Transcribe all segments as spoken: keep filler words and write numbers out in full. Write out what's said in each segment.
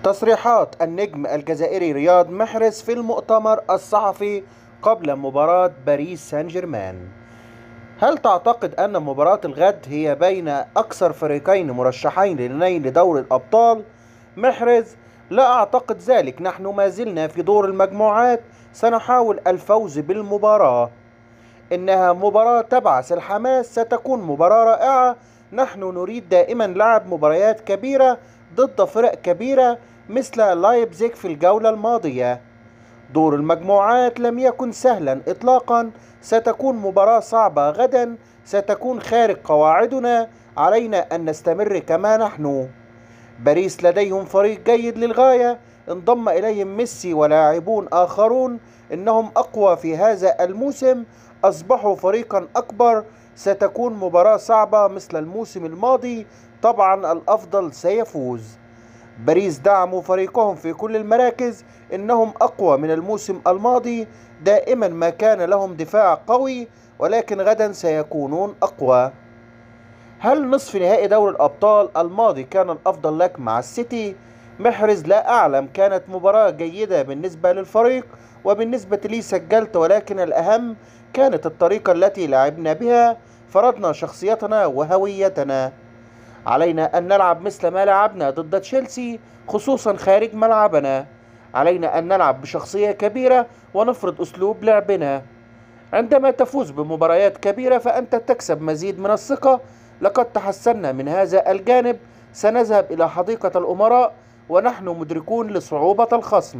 تصريحات النجم الجزائري رياض محرز في المؤتمر الصحفي قبل مباراة باريس سان جيرمان. هل تعتقد أن مباراة الغد هي بين أكثر فريقين مرشحين لنيل دوري الأبطال؟ محرز: لا أعتقد ذلك، نحن ما زلنا في دور المجموعات، سنحاول الفوز بالمباراة. إنها مباراة تبعث الحماس، ستكون مباراة رائعة، نحن نريد دائما لعب مباريات كبيرة ضد فرق كبيرة مثل لايبزيج في الجولة الماضية. دور المجموعات لم يكن سهلا إطلاقا، ستكون مباراة صعبة غدا، ستكون خارج قواعدنا، علينا أن نستمر كما نحن. باريس لديهم فريق جيد للغاية، انضم إليهم ميسي ولاعبون آخرون، إنهم أقوى في هذا الموسم، أصبحوا فريقا أكبر، ستكون مباراة صعبة مثل الموسم الماضي، طبعا الأفضل سيفوز. باريس دعموا فريقهم في كل المراكز، إنهم أقوى من الموسم الماضي، دائما ما كان لهم دفاع قوي، ولكن غدا سيكونون أقوى. هل نصف نهائي دوري الأبطال الماضي كان الأفضل لك مع السيتي؟ محرز: لا أعلم، كانت مباراة جيدة بالنسبة للفريق وبالنسبة لي سجلت، ولكن الأهم كانت الطريقة التي لعبنا بها، فرضنا شخصيتنا وهويتنا. علينا أن نلعب مثل ما لعبنا ضد تشيلسي، خصوصا خارج ملعبنا. علينا أن نلعب بشخصية كبيرة ونفرض أسلوب لعبنا. عندما تفوز بمباريات كبيرة فأنت تكسب مزيد من الثقة. لقد تحسنا من هذا الجانب، سنذهب إلى حديقة الأمراء ونحن مدركون لصعوبة الخصم.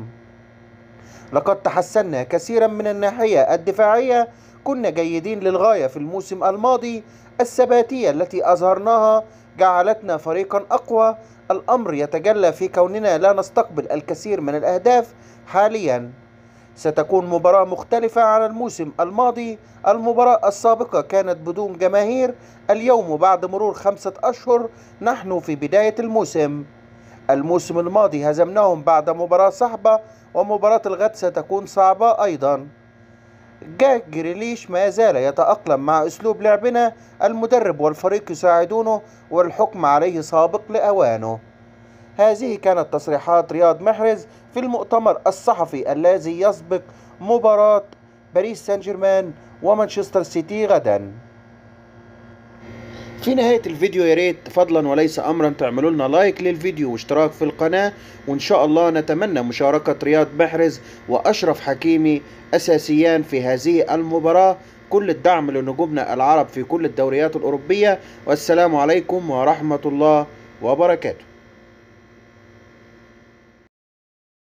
لقد تحسنا كثيرا من الناحية الدفاعية، كنا جيدين للغاية في الموسم الماضي، الثباتية التي أظهرناها جعلتنا فريقا أقوى. الأمر يتجلى في كوننا لا نستقبل الكثير من الأهداف حاليا. ستكون مباراة مختلفة عن الموسم الماضي، المباراة السابقة كانت بدون جماهير، اليوم بعد مرور خمسة أشهر نحن في بداية الموسم. الموسم الماضي هزمناهم بعد مباراة صعبة، ومباراة الغد ستكون صعبة أيضا. جاك جريليش ما زال يتأقلم مع أسلوب لعبنا، المدرب والفريق يساعدونه والحكم عليه سابق لأوانه. هذه كانت تصريحات رياض محرز في المؤتمر الصحفي الذي يسبق مباراة باريس سان جيرمان ومانشستر سيتي غدا. في نهاية الفيديو يا ريت فضلا وليس أمرا تعملوا لنا لايك للفيديو واشتراك في القناة، وإن شاء الله نتمنى مشاركة رياض محرز وأشرف حكيمي أساسيان في هذه المباراة. كل الدعم لنجومنا العرب في كل الدوريات الأوروبية، والسلام عليكم ورحمة الله وبركاته.